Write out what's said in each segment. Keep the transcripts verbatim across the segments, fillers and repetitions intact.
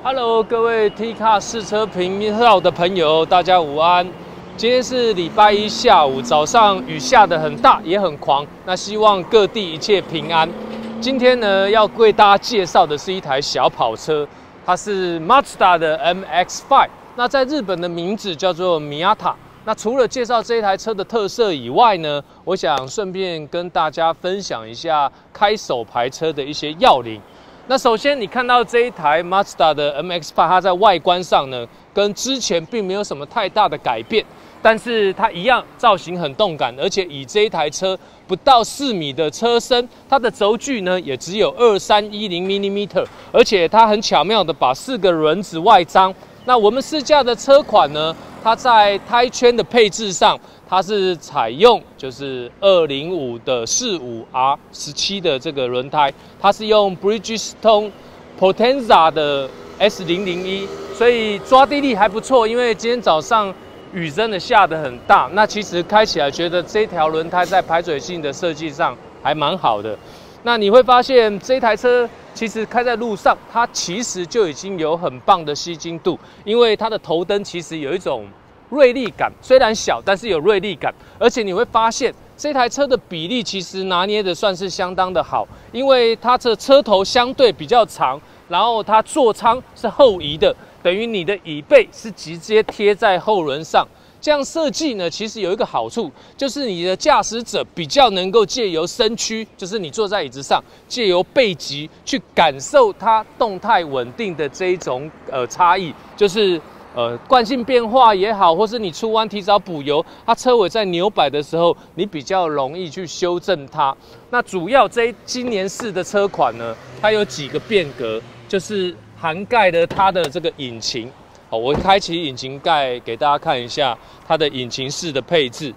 Hello， 各位 T 卡试车频道的朋友，大家午安。今天是礼拜一下午，早上雨下得很大，也很狂。那希望各地一切平安。今天呢，要为大家介绍的是一台小跑车，它是 Mazda 的 M X 五。那在日本的名字叫做 Miata。那除了介绍这一台车的特色以外呢，我想顺便跟大家分享一下开手排车的一些要领。那首先，你看到这一台 Mazda 的 M X 五， 它在外观上呢，跟之前并没有什么太大的改变，但是它一样造型很动感，而且以这一台车不到四米的车身，它的轴距呢也只有二三一零 millimeter， 而且它很巧妙的把四个轮子外张。那我们试驾的车款呢，它在胎圈的配置上，它是采用就是二零五的四五 R 十七的这个轮胎，它是用 Bridgestone Potenza 的 S 零零一，所以抓地力还不错。因为今天早上雨真的下得很大，那其实开起来觉得这条轮胎在排水性的设计上还蛮好的。那你会发现这台车其实开在路上，它其实就已经有很棒的吸睛度，因为它的头灯其实有一种锐利感，虽然小，但是有锐利感。而且你会发现这台车的比例其实拿捏的算是相当的好，因为它的车头相对比较长，然后它座舱是后移的，等于你的椅背是直接贴在后轮上。这样设计呢，其实有一个好处，就是你的驾驶者比较能够借由身躯，就是你坐在椅子上，借由背脊去感受它动态稳定的这一种呃差异，就是呃惯性变化也好，或是你出弯提早补油，它车尾在扭摆的时候，你比较容易去修正它。那主要这今年式的车款呢，它有几个变革，就是涵盖了它的这个引擎。好，我开启引擎盖给大家看一下它的引擎室的配置。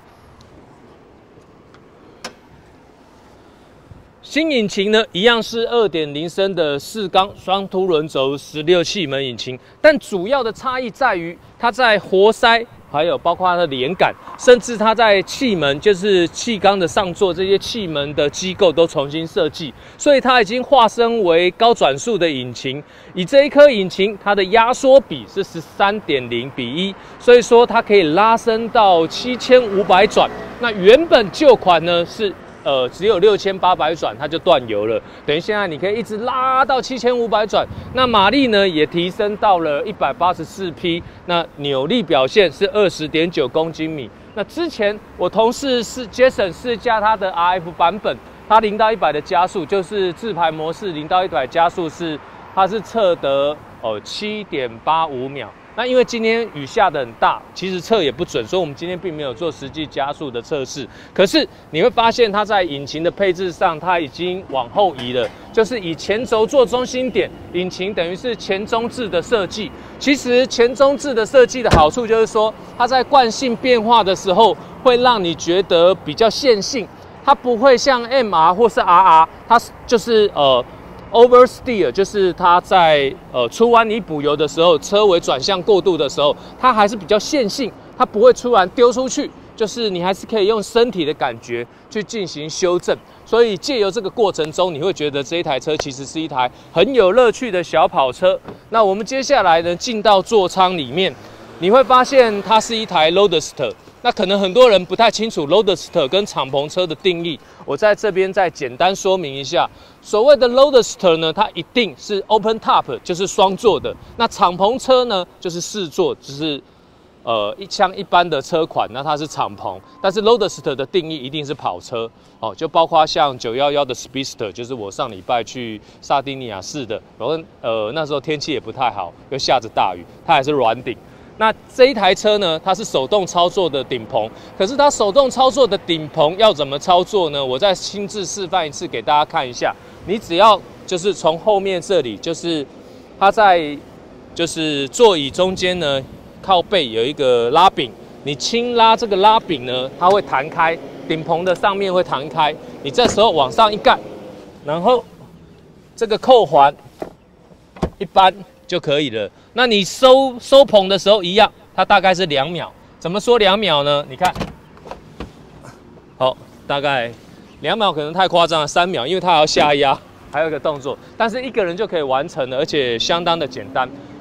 新引擎呢，一样是 二点零 升的四缸双凸轮轴十六气门引擎，但主要的差异在于它在活塞，还有包括它的连杆，甚至它在气门，就是气缸的上座这些气门的机构都重新设计，所以它已经化身为高转速的引擎。以这一颗引擎，它的压缩比是 十三点零比一，所以说它可以拉升到七千五百转。那原本旧款呢是呃只有六千八百转，它就断油了，等于现在你可以一直拉到七千五百转。那马力呢也提升到了一百八十四匹，那扭力表现是 二十点九公斤米。那之前我同事是 Jason 试驾它的 R F 版本，它零到一百的加速就是自排模式，零到一百加速是它是测得哦 七点八五秒。那因为今天雨下得很大，其实测也不准，所以我们今天并没有做实际加速的测试。可是你会发现它在引擎的配置上，它已经往后移了，就是以前轴做中心点，引擎等于是前中置的设计。其实前中置的设计的好处就是说，它在惯性变化的时候，会让你觉得比较线性，它不会像 M R 或是 R R， 它就是呃。oversteer 就是它在呃出弯你补油的时候，车尾转向过度的时候，它还是比较线性，它不会突然丢出去，就是你还是可以用身体的感觉去进行修正。所以借由这个过程中，你会觉得这一台车其实是一台很有乐趣的小跑车。那我们接下来呢，进到座舱里面，你会发现它是一台 Roadster。那可能很多人不太清楚 Roadster 跟敞篷车的定义，我在这边再简单说明一下。所谓的 Roadster 呢，它一定是 open top， 就是双座的。那敞篷车呢，就是四座，就是呃一像一般的车款，那它是敞篷。但是 Roadster 的定义一定是跑车哦，就包括像九一一的 Speedster， 就是我上礼拜去萨丁尼亚试的，然后呃那时候天气也不太好，又下着大雨，它还是软顶。那这一台车呢，它是手动操作的顶棚，可是它手动操作的顶棚要怎么操作呢？我再亲自示范一次给大家看一下。你只要就是从后面这里，就是它在就是座椅中间呢，靠背有一个拉柄，你轻拉这个拉柄呢，它会弹开，顶棚的上面会弹开。你这时候往上一盖，然后这个扣环一扳就可以了。那你收收棚的时候一样，它大概是两秒。怎么说两秒呢？你看，好，大概两秒可能太夸张了，三秒，因为它还要下压，还有一个动作，但是一个人就可以完成了，而且相当的简单。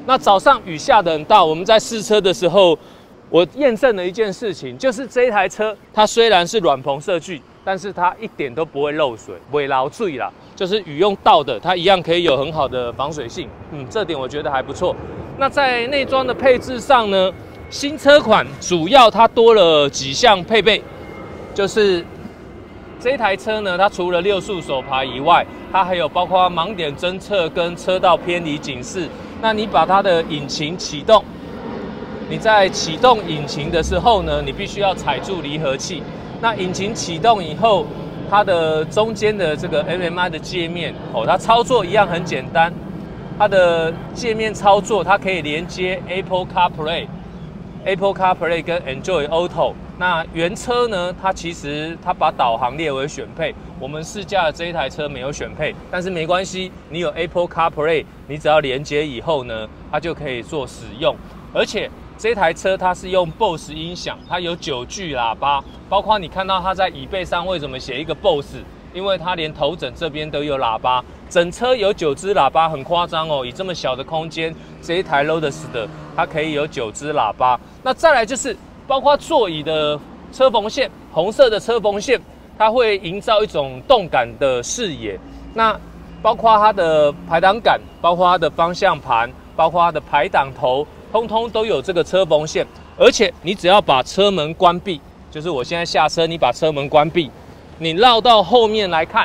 那早上雨下得很大，我们在试车的时候，我验证了一件事情，就是这一台车它虽然是软棚设计，但是它一点都不会漏水，不会漏水啦，就是雨用到的，它一样可以有很好的防水性。嗯，这点我觉得还不错。那在内装的配置上呢，新车款主要它多了几项配备，就是这一台车呢，它除了六速手排以外，它还有包括盲点侦测跟车道偏离警示。那你把它的引擎启动，你在启动引擎的时候呢，你必须要踩住离合器。那引擎启动以后，它的中间的这个 M M I 的界面哦，它操作一样很简单。它的界面操作，它可以连接 Apple CarPlay、Apple CarPlay 跟 Android Auto。那原车呢，它其实它把导航列为选配，我们试驾的这一台车没有选配，但是没关系，你有 Apple CarPlay， 你只要连接以后呢，它就可以做使用。而且这台车它是用 B O S S 音响，它有九具喇叭，包括你看到它在椅背上为什么写一个 B O S S， 因为它连头枕这边都有喇叭，整车有九支喇叭，很夸张哦，以这么小的空间，这一台 Lotus 的它可以有九支喇叭。那再来就是包括座椅的车缝线，红色的车缝线，它会营造一种动感的视野。那包括它的排挡杆，包括它的方向盘，包括它的排挡头，通通都有这个车缝线。而且你只要把车门关闭，就是我现在下车，你把车门关闭，你绕到后面来看，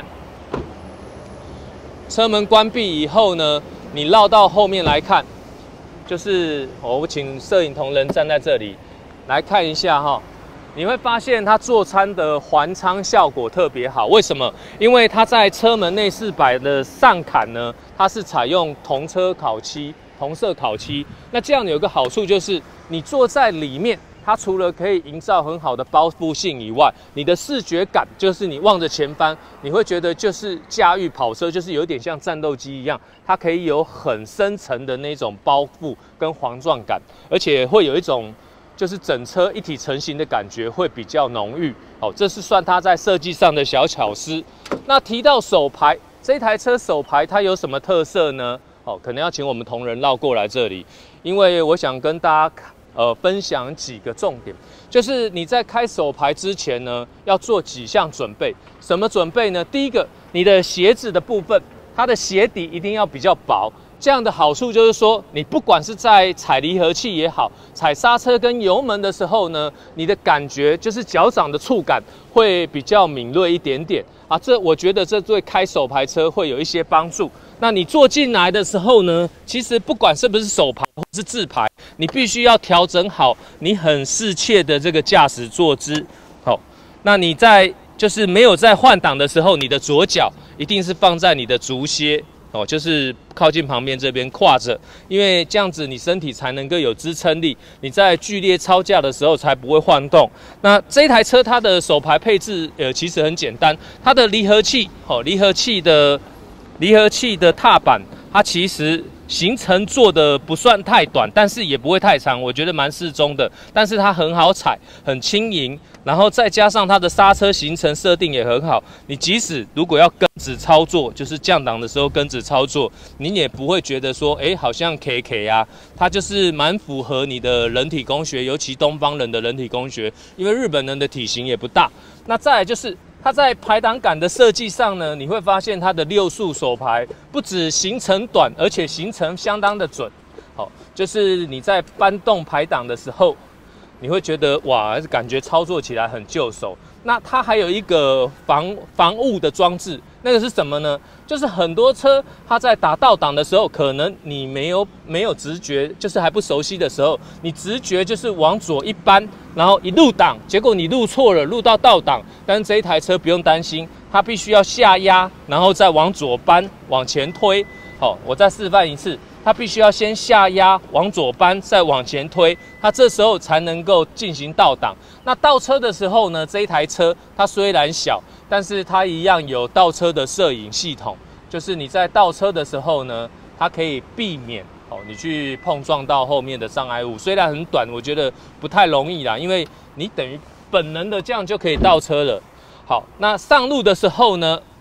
车门关闭以后呢，你绕到后面来看，就是我请摄影同仁站在这里来看一下哈，你会发现它座舱的环舱效果特别好。为什么？因为它在车门内饰板的上坎呢，它是采用同车烤漆、同色烤漆。那这样有一个好处就是，你坐在里面，它除了可以营造很好的包覆性以外，你的视觉感就是你望着前方，你会觉得就是驾驭跑车，就是有点像战斗机一样，它可以有很深层的那种包覆跟环状感，而且会有一种就是整车一体成型的感觉会比较浓郁。哦，这是算它在设计上的小巧思。那提到手排，这台车手排它有什么特色呢？哦，可能要请我们同仁绕过来这里，因为我想跟大家呃分享几个重点，就是你在开手排之前呢，要做几项准备。什么准备呢？第一个，你的鞋子的部分，它的鞋底一定要比较薄。这样的好处就是说，你不管是在踩离合器也好，踩刹车跟油门的时候呢，你的感觉就是脚掌的触感会比较敏锐一点点啊。这我觉得这对开手排车会有一些帮助。那你坐进来的时候呢，其实不管是不是手排或是自排，你必须要调整好你很适切的这个驾驶坐姿。好，那你在就是没有在换挡的时候，你的左脚一定是放在你的足楫。哦，就是靠近旁边这边跨着，因为这样子你身体才能够有支撑力，你在剧烈操驾的时候才不会晃动。那这台车它的手排配置呃其实很简单，它的离合器，哦，离合器的离合器的踏板，它其实行程做的不算太短，但是也不会太长，我觉得蛮适中的。但是它很好踩，很轻盈，然后再加上它的刹车行程设定也很好。你即使如果要跟直操作，就是降档的时候跟直操作，你也不会觉得说，哎，好像 K K 啊。它就是蛮符合你的人体工学，尤其东方人的人体工学，因为日本人的体型也不大。那再来就是，它在排挡杆的设计上呢，你会发现它的六速手排不止行程短，而且行程相当的准。好，就是你在搬动排挡的时候，你会觉得哇，感觉操作起来很就手。那它还有一个防防雾的装置，那个是什么呢？就是很多车它在打倒档的时候，可能你没有没有直觉，就是还不熟悉的时候，你直觉就是往左一扳，然后一入档，结果你入错了，入到倒档。但是这一台车不用担心，它必须要下压，然后再往左扳，往前推。好，我再示范一次。它必须要先下压，往左扳，再往前推，它这时候才能够进行倒档。那倒车的时候呢，这一台车它虽然小，但是它一样有倒车的摄影系统，就是你在倒车的时候呢，它可以避免哦你去碰撞到后面的障碍物。虽然很短，我觉得不太容易啦，因为你等于本能的这样就可以倒车了。好，那上路的时候呢，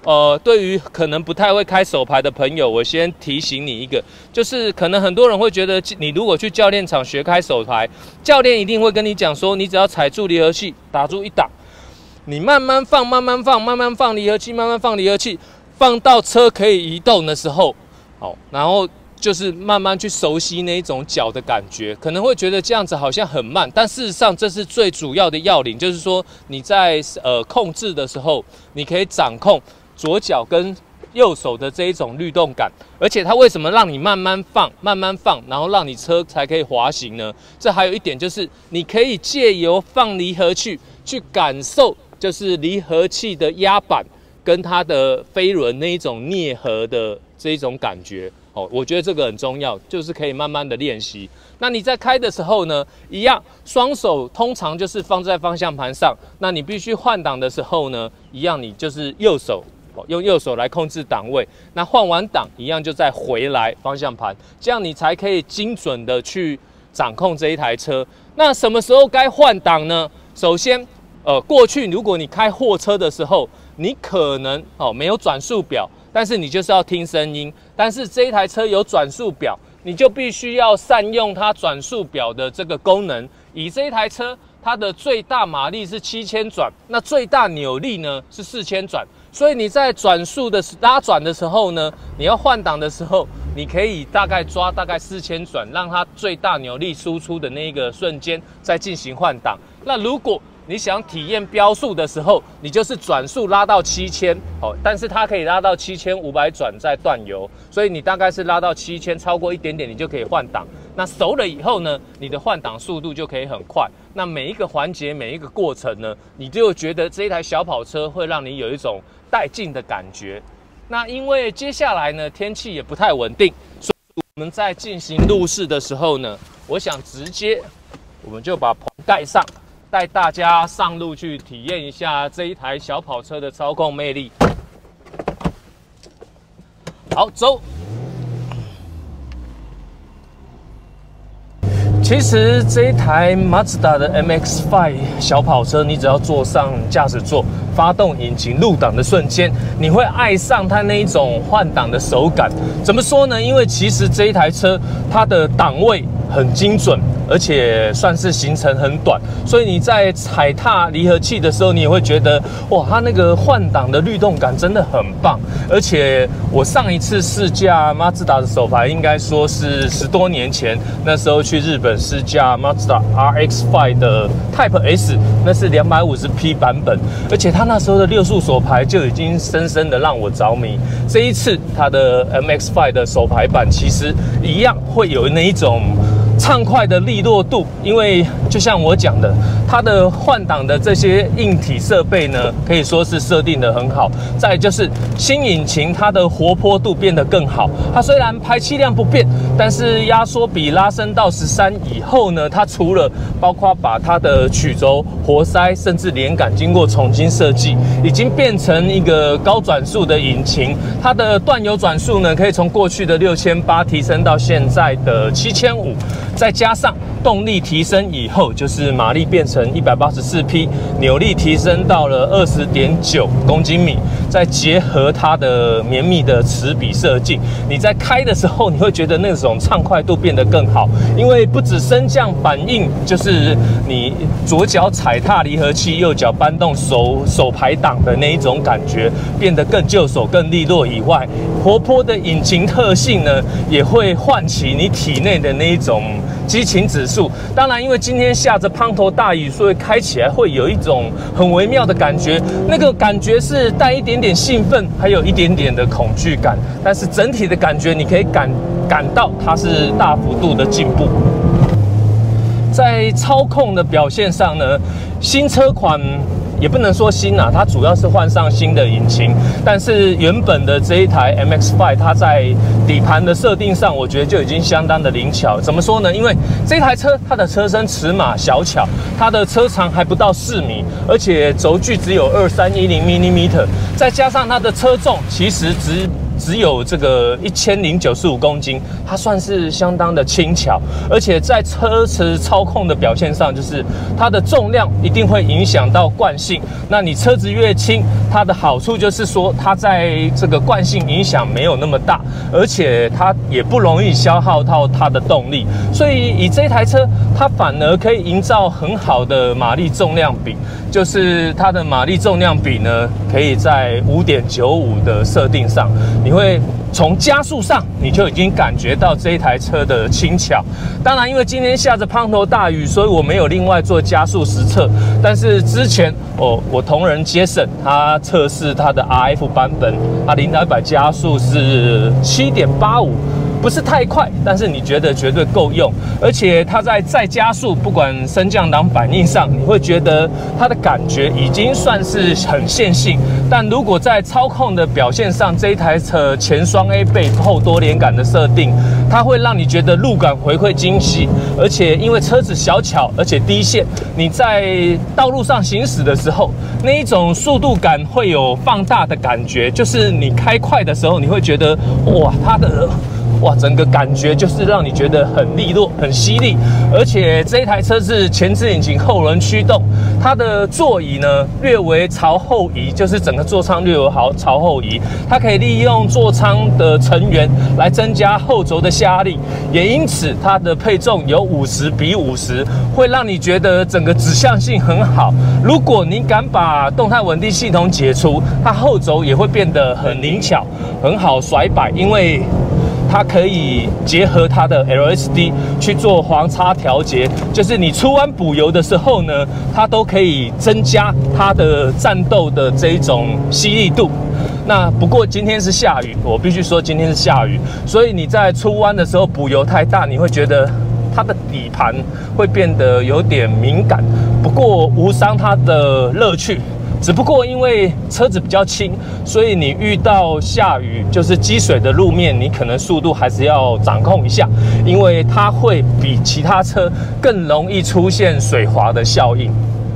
呃，对于可能不太会开手排的朋友，我先提醒你一个，就是可能很多人会觉得，你如果去教练场学开手排，教练一定会跟你讲说，你只要踩住离合器，打住一档，你慢慢放，慢慢放，慢慢放离合器，慢慢放离合器，放到车可以移动的时候，好，然后就是慢慢去熟悉那一种脚的感觉，可能会觉得这样子好像很慢，但事实上这是最主要的要领，就是说你在呃控制的时候，你可以掌控左脚跟右手的这一种律动感，而且它为什么让你慢慢放、慢慢放，然后让你车才可以滑行呢？这还有一点就是，你可以借由放离合器去感受，就是离合器的压板跟它的飞轮那一种啮合的这一种感觉。哦，我觉得这个很重要，就是可以慢慢的练习。那你在开的时候呢，一样，双手通常就是放在方向盘上。那你必须换挡的时候呢，一样，你就是右手。用右手来控制档位，那换完档一样就再回来方向盘，这样你才可以精准的去掌控这一台车。那什么时候该换挡呢？首先，呃，过去如果你开货车的时候，你可能哦没有转速表，但是你就是要听声音。但是这一台车有转速表，你就必须要善用它转速表的这个功能。以这一台车，它的最大马力是七千转，那最大扭力呢是四千转。所以你在转速的拉转的时候呢，你要换挡的时候，你可以大概抓大概四千转，让它最大扭力输出的那个瞬间再进行换挡。那如果你想体验标速的时候，你就是转速拉到七千，哦，但是它可以拉到七千五百转再断油，所以你大概是拉到七千，超过一点点你就可以换挡。那熟了以后呢，你的换挡速度就可以很快。那每一个环节、每一个过程呢，你就觉得这一台小跑车会让你有一种带劲的感觉。那因为接下来呢，天气也不太稳定，所以我们在进行路试的时候呢，我想直接我们就把棚盖上，带大家上路去体验一下这一台小跑车的操控魅力。好，走。其实这一台 Mazda 的 M X 五 小跑车，你只要坐上驾驶座，发动引擎入档的瞬间，你会爱上它那一种换挡的手感。怎么说呢？因为其实这一台车它的档位很精准，而且算是行程很短，所以你在踩踏离合器的时候，你也会觉得哇，它那个换挡的律动感真的很棒。而且我上一次试驾 Mazda 的手排，应该说是十多年前，那时候去日本试驾 Mazda R X 五 的 Type S， 那是 两百五十匹 版本，而且它那时候的六速手排就已经深深的让我着迷。这一次它的 M X 五 的手排版其实一样会有那一种畅快的利落度，因为就像我讲的，它的换挡的这些硬体设备呢，可以说是设定的很好。再来就是新引擎，它的活泼度变得更好。它虽然排气量不变，但是压缩比拉升到十三以后呢，它除了包括把它的曲轴、活塞甚至连杆经过重新设计，已经变成一个高转速的引擎。它的断油转速呢，可以从过去的六千八提升到现在的七千五。再加上动力提升以后，就是马力变成一百八十四匹，扭力提升到了二十点九公斤米，再结合它的绵密的齿比设计，你在开的时候，你会觉得那种畅快度变得更好，因为不止升降反应，就是你左脚踩踏离合器，右脚搬动手手排档的那一种感觉变得更就手、更利落以外，活泼的引擎特性呢，也会唤起你体内的那一种激情指数。当然，因为今天下着滂沱大雨，所以开起来会有一种很微妙的感觉。那个感觉是带一点点兴奋，还有一点点的恐惧感。但是整体的感觉，你可以感感到它是大幅度的进步。在操控的表现上呢，新车款也不能说新啊，它主要是换上新的引擎，但是原本的这一台 M X 五， 它在底盘的设定上，我觉得就已经相当的灵巧。怎么说呢？因为这台车它的车身尺码小巧，它的车长还不到四米，而且轴距只有二三一零毫米，再加上它的车重其实只只有这个一千零九十五公斤，它算是相当的轻巧，而且在车子操控的表现上，就是它的重量一定会影响到惯性。那你车子越轻，它的好处就是说，它在这个惯性影响没有那么大，而且它也不容易消耗到它的动力。所以以这台车，它反而可以营造很好的马力重量比，就是它的马力重量比呢，可以在 五点九五 的设定上，你会从加速上你就已经感觉到这一台车的轻巧。当然，因为今天下着滂沱大雨，所以我没有另外做加速实测。但是之前哦，我同仁Jason他测试他的 R F 版本，他零到一百加速是 七点八五。不是太快，但是你觉得绝对够用，而且它在再加速，不管升降档反应上，你会觉得它的感觉已经算是很线性。但如果在操控的表现上，这一台车前双 A 背后多连杆的设定，它会让你觉得路感回馈惊喜，而且因为车子小巧，而且低线，你在道路上行驶的时候，那一种速度感会有放大的感觉，就是你开快的时候，你会觉得哇，它的。哇，整个感觉就是让你觉得很利落、很犀利，而且这一台车是前置引擎后轮驱动，它的座椅呢略微朝后移，就是整个座舱略微好朝后移，它可以利用座舱的成员来增加后轴的下压力，也因此它的配重有五十比五十，会让你觉得整个指向性很好。如果你敢把动态稳定系统解除，它后轴也会变得很灵巧、很好甩摆，因为它可以结合它的 L S D 去做黄叉调节，就是你出弯补油的时候呢，它都可以增加它的战斗的这一种犀利度。那不过今天是下雨，我必须说今天是下雨，所以你在出弯的时候补油太大，你会觉得它的底盘会变得有点敏感。不过无伤它的乐趣。只不过因为车子比较轻，所以你遇到下雨就是积水的路面，你可能速度还是要掌控一下，因为它会比其他车更容易出现水滑的效应。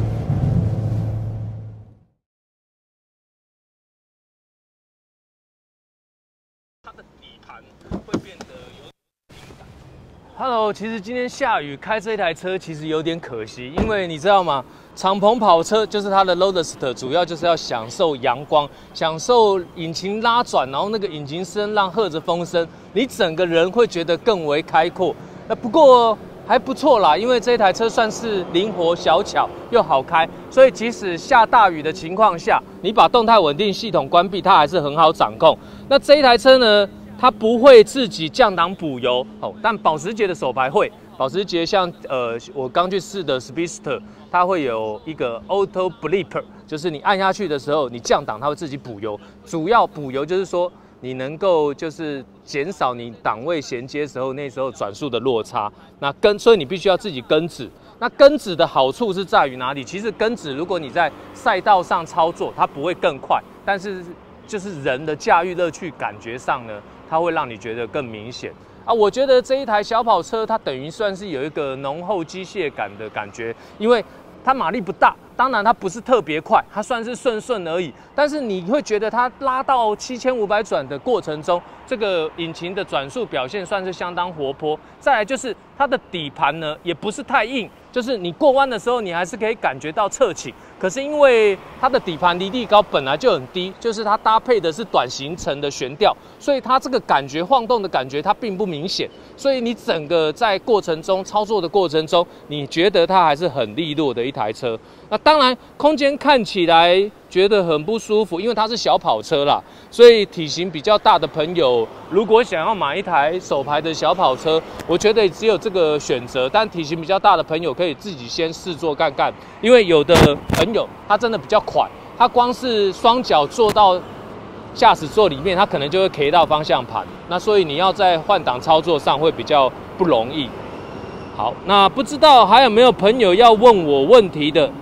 它的底盘会变得有点敏感。Hello， 其实今天下雨，开这台车其实有点可惜，因为你知道吗？敞篷跑车就是它的 Roadster， 主要就是要享受阳光，享受引擎拉转，然后那个引擎声浪和着风声，你整个人会觉得更为开阔。那不过还不错啦，因为这台车算是灵活小巧又好开，所以即使下大雨的情况下，你把动态稳定系统关闭，它还是很好掌控。那这一台车呢，它不会自己降档补油哦，但保时捷的手排会。保时捷像呃，我刚去试的 Speedster， 它会有一个 Auto Blip， 就是你按下去的时候，你降档它会自己补油。主要补油就是说，你能够就是减少你档位衔接时候那时候转速的落差。那跟所以你必须要自己跟指。那跟指的好处是在于哪里？其实跟指如果你在赛道上操作，它不会更快，但是就是人的驾驭乐趣感觉上呢，它会让你觉得更明显。啊，我觉得这一台小跑车，它等于算是有一个浓厚机械感的感觉，因为它马力不大，当然它不是特别快，它算是顺顺而已。但是你会觉得它拉到七千五百转的过程中，这个引擎的转速表现算是相当活泼。再来就是它的底盘呢，也不是太硬，就是你过弯的时候，你还是可以感觉到侧倾。可是因为它的底盘离地高本来就很低，就是它搭配的是短行程的悬吊，所以它这个感觉晃动的感觉它并不明显。所以你整个在过程中操作的过程中，你觉得它还是很利落的一台车。那当然空间看起来觉得很不舒服，因为它是小跑车啦，所以体型比较大的朋友，如果想要买一台手排的小跑车，我觉得只有这个选择。但体型比较大的朋友可以自己先试坐看看，因为有的朋友他真的比较快，他光是双脚坐到驾驶座里面，他可能就会 K 到方向盘，那所以你要在换挡操作上会比较不容易。好，那不知道还有没有朋友要问我问题的？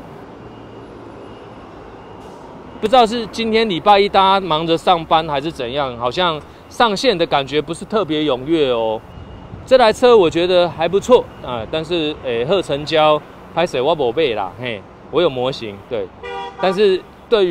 不知道是今天礼拜一大家忙着上班还是怎样，好像上线的感觉不是特别踊跃哦。这台车我觉得还不错啊，但是诶，贺成交拍摄我没买啦，嘿，我有模型对，但是对于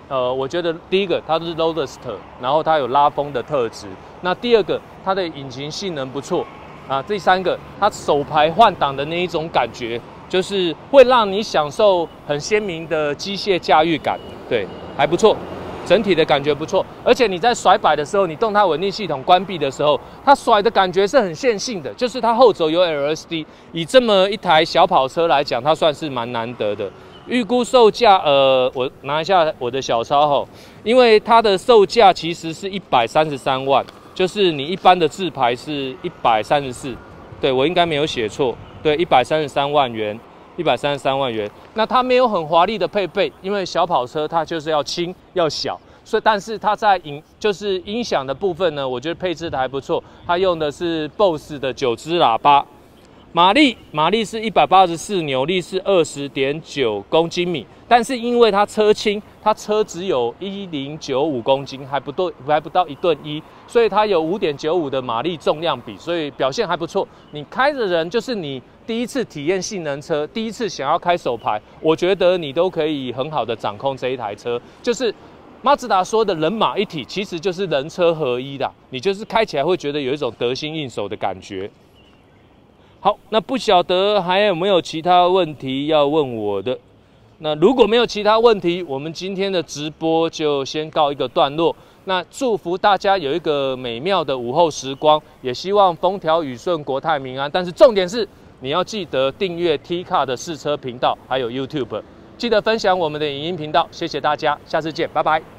呃，我觉得第一个它是 Roadster， 然后它有拉风的特质。那第二个，它的引擎性能不错啊。第三个，它手排换挡的那一种感觉，就是会让你享受很鲜明的机械驾驭感，对，还不错。整体的感觉不错，而且你在甩摆的时候，你动态稳定系统关闭的时候，它甩的感觉是很线性的，就是它后轴有 L S D， 以这么一台小跑车来讲，它算是蛮难得的。预估售价，呃，我拿一下我的小抄吼，因为它的售价其实是一百三十三万，就是你一般的自排是一百三十四，对我应该没有写错，对，一百三十三万元。一百三十三万元，那它没有很华丽的配备，因为小跑车它就是要轻要小，所以但是它在音就是音响的部分呢，我觉得配置的还不错。它用的是 B O S S 的九支喇叭，马力马力是一百八十四，扭力是二十点九公斤米，但是因为它车轻，它车只有一零九五公斤，还不到还不到一吨一，所以它有五点九五的马力重量比，所以表现还不错。你开的人就是你。第一次体验性能车，第一次想要开手排，我觉得你都可以很好的掌控这一台车。就是马自达说的人马一体，其实就是人车合一的，你就是开起来会觉得有一种得心应手的感觉。好，那不晓得还有没有其他问题要问我的？那如果没有其他问题，我们今天的直播就先告一个段落。那祝福大家有一个美妙的午后时光，也希望风调雨顺、国泰民安。但是重点是。你要记得订阅 T Car 的试车频道，还有 YouTube， 记得分享我们的影音频道，谢谢大家，下次见，拜拜。